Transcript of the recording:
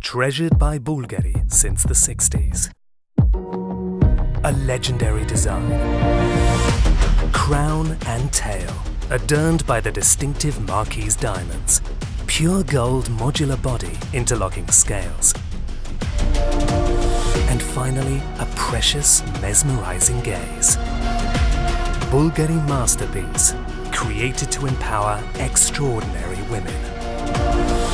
Treasured by Bulgari since the 60s. A legendary design. Crown and tail, adorned by the distinctive marquise diamonds. Pure gold modular body, interlocking scales. And finally, a precious, mesmerizing gaze. Bulgari masterpiece, created to empower extraordinary women.